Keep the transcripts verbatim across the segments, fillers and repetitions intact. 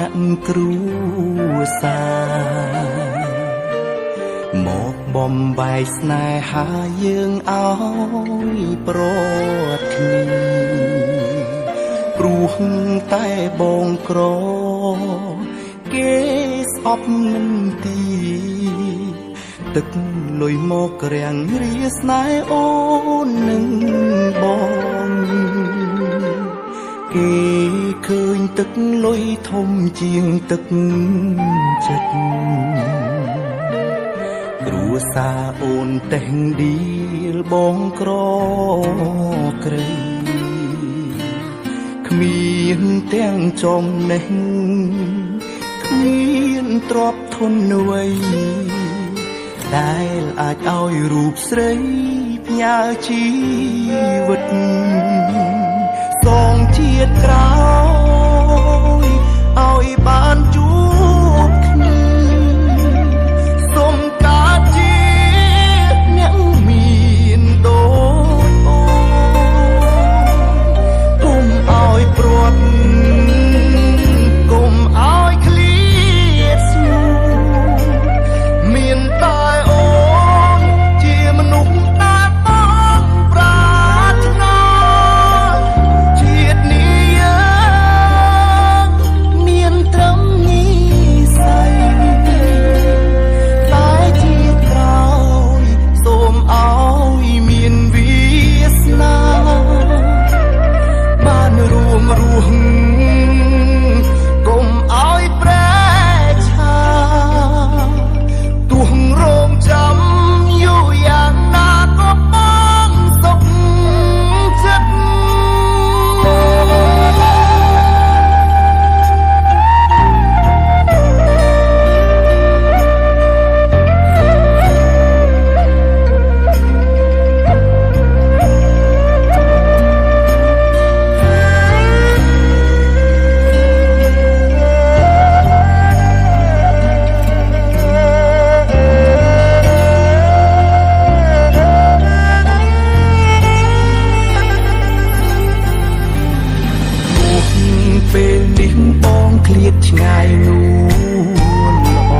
អ្នកគ្រួសារមកបំបែកស្នេហាយើងឲ្យប្រត់គ្នាព្រោះតែបងក្រគេស្អប់មិនទីទឹកលុយមករាំងរាស្នេហ៍អូននឹងបងគេឃើញទឹកលុយធំជាងទឹកចិត្តគ្រួសារអូនតែងឌីលបងក្រក្រៃគ្មានទាំងចំណេះគ្មានទ្រព្យធនអ្វីដែលអាចឲ្យរូបស្រីផ្ញើជីវិតសងជាតិក្រោយឲ្យបានជួបគ្នាសូមកើតជាអ្នកមានដូចអូនគុំឲ្យព្រាត់គុំឲ្យឃ្លាតស្នួលមានតែអូនជាមនុស្សដែលបងប្រាថ្នាជាតិនេះយើងមានត្រឹមនិស្ស័យតែជាក្រោយសូមឲ្យមានវាសនាបានរួមរស់គុំឲ្យប្រែឆាទោះរងចាំយូរយ៉ាងណាក៏បងសុខចិត្តពេលនេះបងឃ្លាតឆ្ងាយនួនល្អ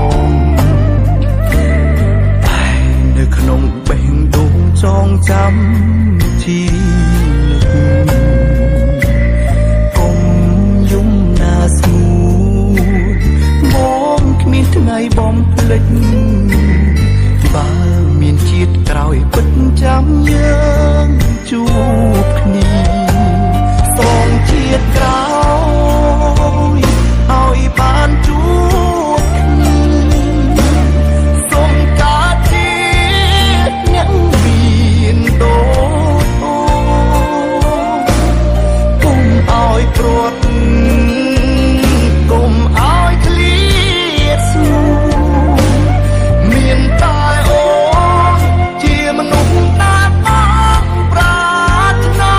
តែនៅក្នុងបេះដូងចងចាំជីវិតកុំយំណាស្ងួនបងគ្មានថ្ងៃបំភ្លេចបើមានជាតិក្រោយពិតចាំយើងជួបគ្នាសងជាតិក្រោយឲ្យបានជួបគ្នាសូមកើតជាអ្នកមានដូចអូនគុំឲ្យព្រាត់គុំឲ្យឃ្លាតស្នួលមានតែអូនជាមនុស្សដែលបងប្រាថ្នា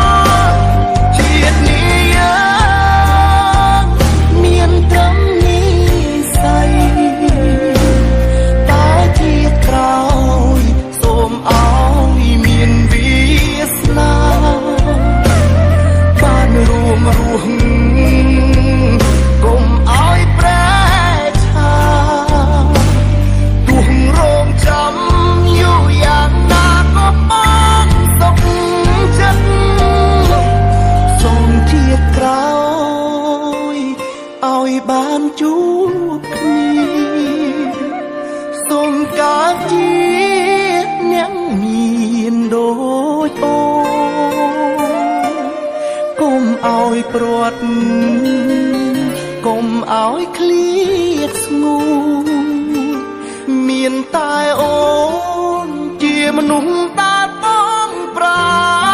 ជាតិនេះយើងមានត្រឹមនិស្ស័យតែជាក្រោយសូមឲ្យមានវាសនាបានរួមរស់គុំឲ្យប្រែឆាទោះរងចាំយូរយ៉ាងណាក៏បងសុខចិត្តសូមជាតិក្រោយឲ្យបានជួបគ្នាសូមកើតជាអ្នកមានដូចអូនគុំឲ្យព្រាត់គុំឲ្យឃ្លាតស្ងួនមានតែអូនជាមនុស្សដែលបងប្រា